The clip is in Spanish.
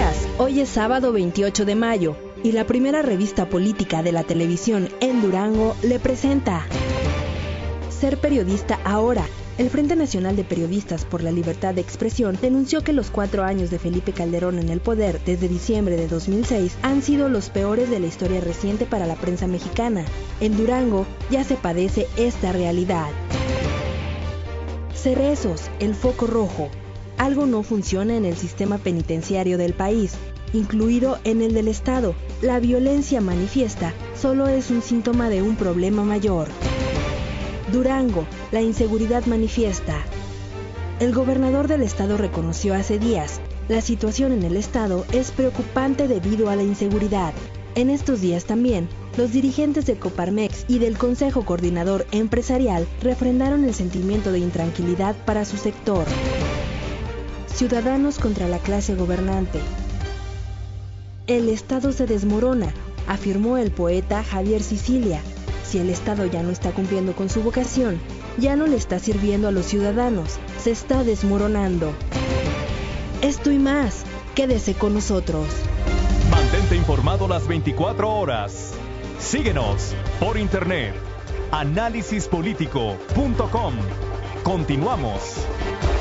días, hoy es sábado 28 de mayo y la primera revista política de la televisión en Durango le presenta Ser periodista ahora. El Frente Nacional de Periodistas por la Libertad de Expresión denunció que los 4 años de Felipe Calderón en el poder desde diciembre de 2006 han sido los peores de la historia reciente para la prensa mexicana. En Durango ya se padece esta realidad. Cerezos, el foco rojo. Algo no funciona en el sistema penitenciario del país, incluido en el del Estado. La violencia manifiesta solo es un síntoma de un problema mayor. Durango, la inseguridad manifiesta. El gobernador del estado reconoció hace días, la situación en el estado es preocupante debido a la inseguridad. En estos días también, los dirigentes de Coparmex y del Consejo Coordinador Empresarial refrendaron el sentimiento de intranquilidad para su sector. Ciudadanos contra la clase gobernante. El estado se desmorona, afirmó el poeta Javier Sicilia. Si el Estado ya no está cumpliendo con su vocación, ya no le está sirviendo a los ciudadanos, se está desmoronando. Esto y más, quédese con nosotros. Mantente informado las 24 horas. Síguenos por internet. Análisispolitico.com. Continuamos.